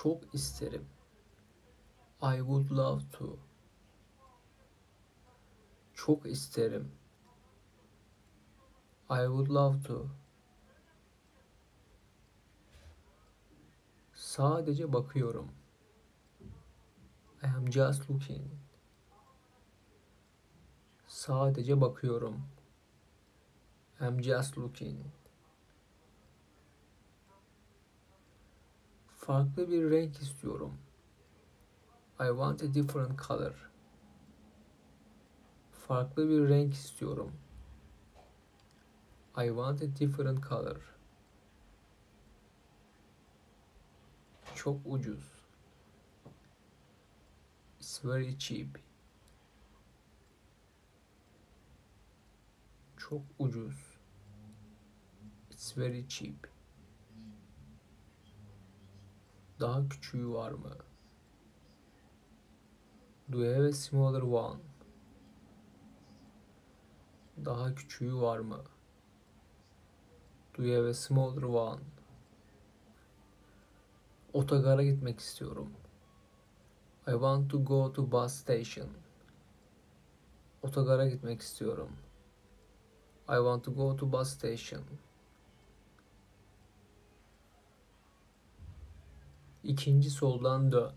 Çok isterim. I would love to. Çok isterim. I would love to. Sadece bakıyorum. I am just looking. Sadece bakıyorum. I am just looking. Farklı bir renk istiyorum. I want a different color. Farklı bir renk istiyorum. I want a different color. Çok ucuz. It's very cheap. Çok ucuz. It's very cheap. Daha küçüğü var mı? Do you have a smaller one? Daha küçüğü var mı? Do you have a smaller one? Otogara gitmek istiyorum. I want to go to bus station. Otogara gitmek istiyorum. I want to go to bus station. İkinci soldan dön.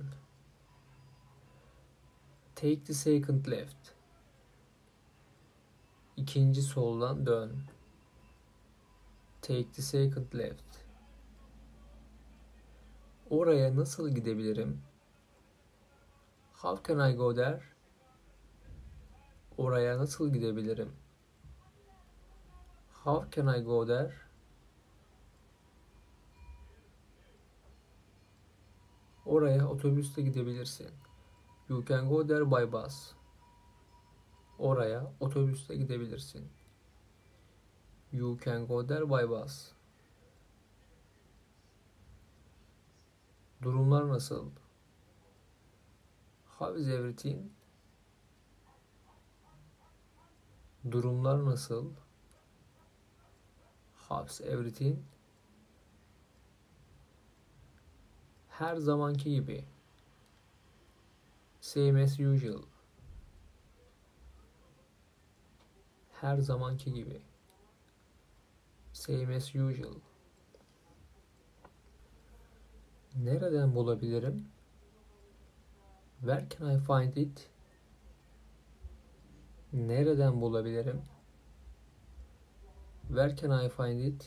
Take the second left. İkinci soldan dön. Take the second left. Oraya nasıl gidebilirim? How can I go there? Oraya nasıl gidebilirim? How can I go there? Oraya otobüsle gidebilirsin. You can go there by bus. Oraya otobüsle gidebilirsin. You can go there by bus. Durumlar nasıl? How is everything? Durumlar nasıl? How's everything? Her zamanki gibi. Same as usual. Her zamanki gibi. Same as usual. Nereden bulabilirim? Where can I find it? Nereden bulabilirim? Where can I find it?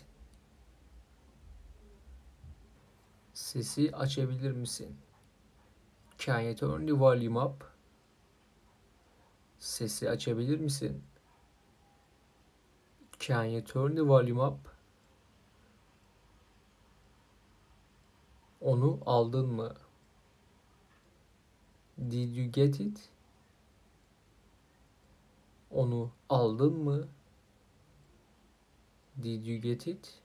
Sesi açabilir misin? Can you turn the volume up? Sesi açabilir misin? Can you turn the volume up? Onu aldın mı? Did you get it? Onu aldın mı? Did you get it?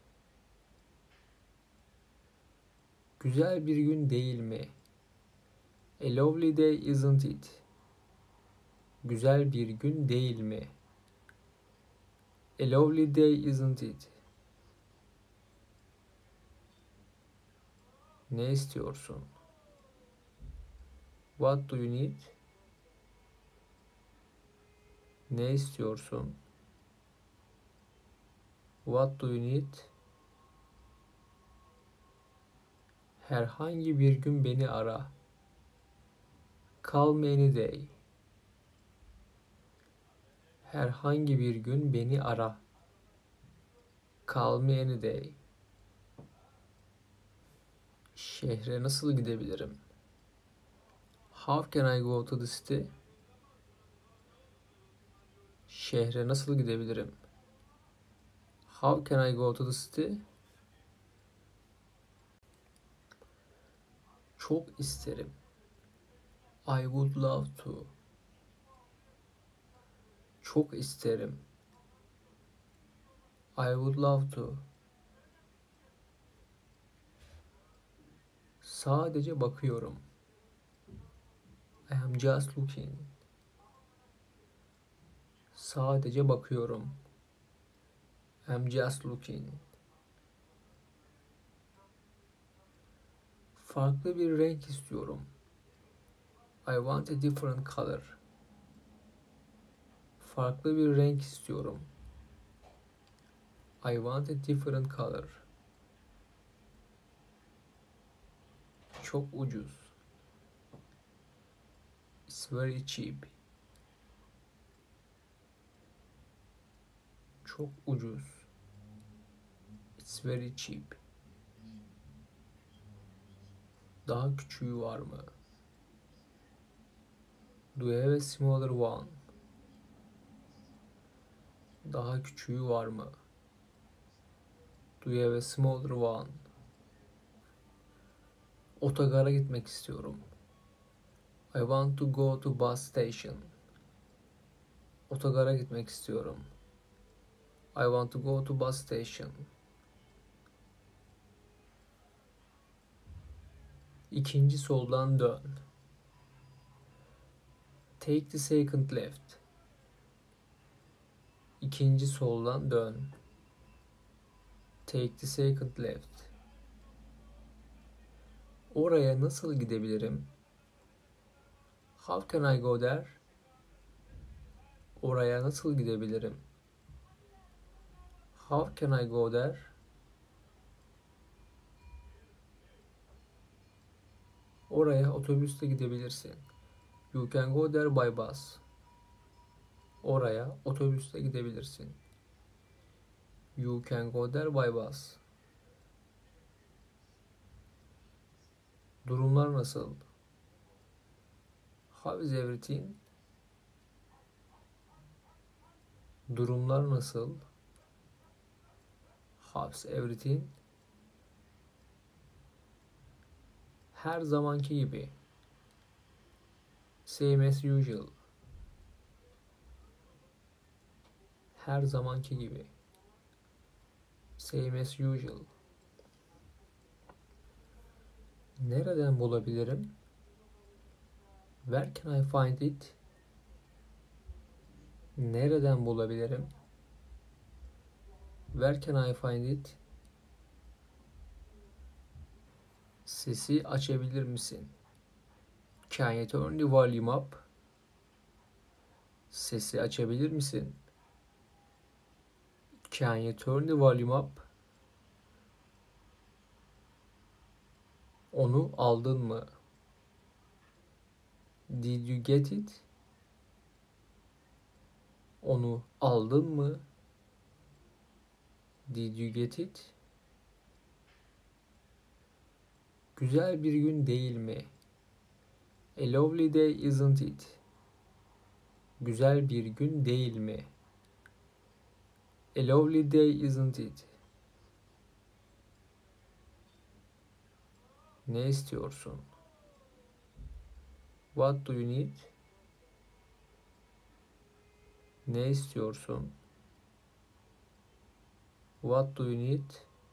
Güzel bir gün değil mi? A lovely day, isn't it? Güzel bir gün değil mi? A lovely day, isn't it? Ne istiyorsun? What do you need? Ne istiyorsun? What do you need? Herhangi bir gün beni ara. Call me any day. Herhangi bir gün beni ara. Call me any day. Şehre nasıl gidebilirim? How can I go to the city? Şehre nasıl gidebilirim? How can I go to the city? Çok isterim. I would love to. Çok isterim. I would love to. Sadece bakıyorum. I am just looking. Sadece bakıyorum. I am just looking. Farklı bir renk istiyorum. I want a different color. Farklı bir renk istiyorum. I want a different color. Çok ucuz. It's very cheap. Çok ucuz. It's very cheap. Daha küçüğü var mı? Do you have a smaller one? Daha küçüğü var mı? Do you have a smaller one? Otogara gitmek istiyorum. I want to go to bus station. Otogara gitmek istiyorum. I want to go to bus station. İkinci soldan dön. Take the second left. İkinci soldan dön. Take the second left. Oraya nasıl gidebilirim? How can I go there? Oraya nasıl gidebilirim? How can I go there? Oraya otobüsle gidebilirsin. You can go there by bus. Oraya otobüsle gidebilirsin. You can go there by bus. Durumlar nasıl? How is everything? Durumlar nasıl? How's everything? Her zamanki gibi. Same as usual. Her zamanki gibi. Same as usual. Nereden bulabilirim? Where can I find it? Nereden bulabilirim? Where can I find it? Sesi açabilir misin? Can you turn the volume up? Sesi açabilir misin? Can you turn the volume up? Onu aldın mı? Did you get it? Onu aldın mı? Did you get it? Güzel bir gün değil mi? A lovely day, isn't it? Güzel bir gün değil mi? A lovely day, isn't it? Ne istiyorsun? What do you need? Ne istiyorsun? What do you need?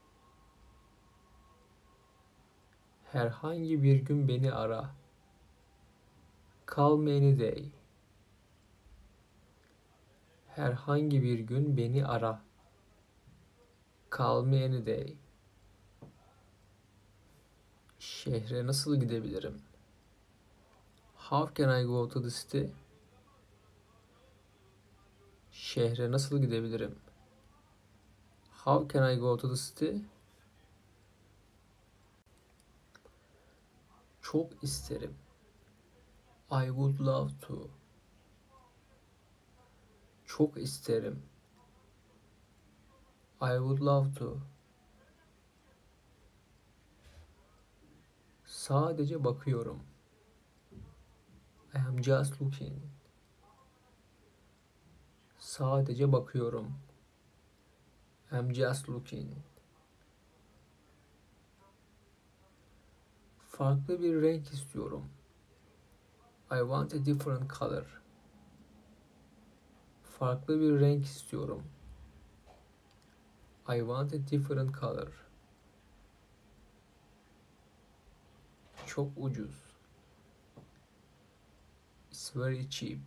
Herhangi bir gün beni ara. Call me any day. Herhangi bir gün beni ara. Call me any day. Şehre nasıl gidebilirim? How can I go to the city? Şehre nasıl gidebilirim? How can I go to the city? Çok isterim. I would love to. Çok isterim. I would love to. Sadece bakıyorum. I am just looking. Sadece bakıyorum. I am just looking. Farklı bir renk istiyorum. I want a different color. Farklı bir renk istiyorum. I want a different color. Çok ucuz. It's very cheap.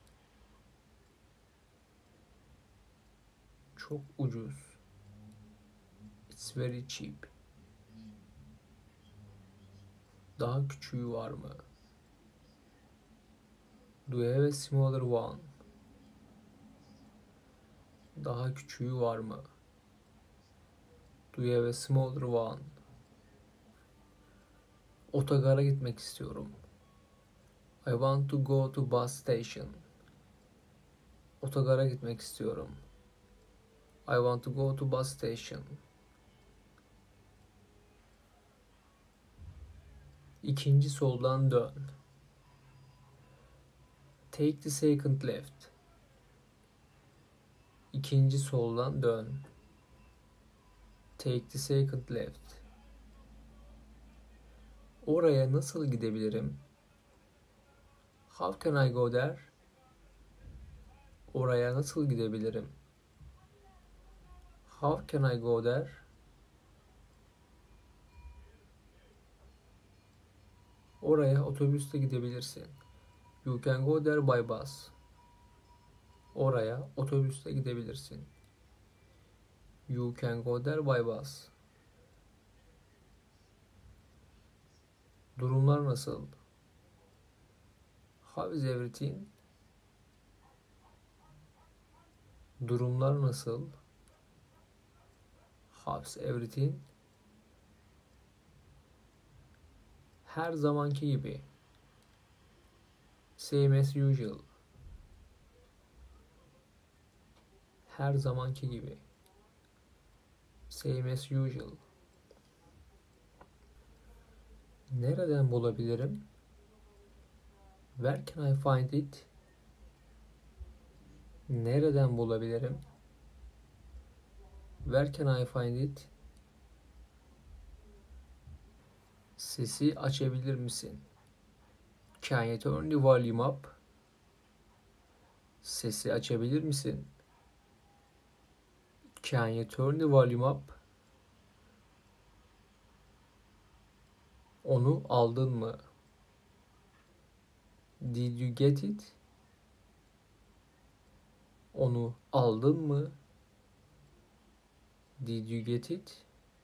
Çok ucuz. It's very cheap. Daha küçüğü var mı? Do you have a smaller one? Daha küçüğü var mı? Do you have a smaller one? Otogara gitmek istiyorum. I want to go to bus station. Otogara gitmek istiyorum. I want to go to bus station. İkinci soldan dön. Take the second left. İkinci soldan dön. Take the second left. Oraya nasıl gidebilirim? How can I go there? Oraya nasıl gidebilirim? How can I go there? Oraya otobüsle gidebilirsin. You can go there by bus. Oraya otobüsle gidebilirsin. You can go there by bus. Durumlar nasıl? How is everything? Durumlar nasıl? How's everything? Her zamanki gibi. Same as usual. Her zamanki gibi. Same as usual. Nereden bulabilirim? Where can I find it? Nereden bulabilirim? Where can I find it? Sesi açabilir misin? Can you turn the volume up? Sesi açabilir misin? Can you turn the volume up? Onu aldın mı? Did you get it? Onu aldın mı? Did you get it?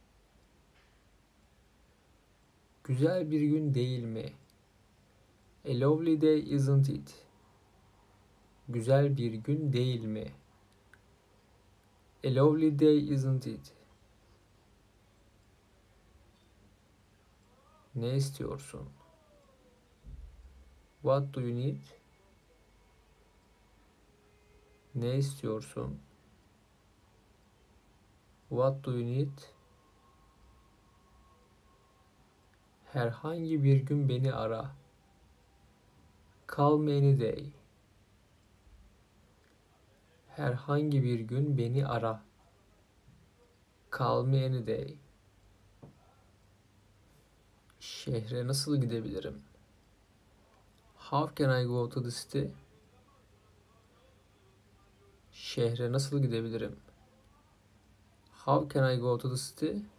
Güzel bir gün değil mi? A lovely day, isn't it? Güzel bir gün değil mi? A lovely day, isn't it? Ne istiyorsun? What do you need? Ne istiyorsun? What do you need? Herhangi bir gün beni ara. Call me any day. Herhangi bir gün beni ara. Call me any day. Şehre nasıl gidebilirim? How can I go to the city? Şehre nasıl gidebilirim? How can I go to the city?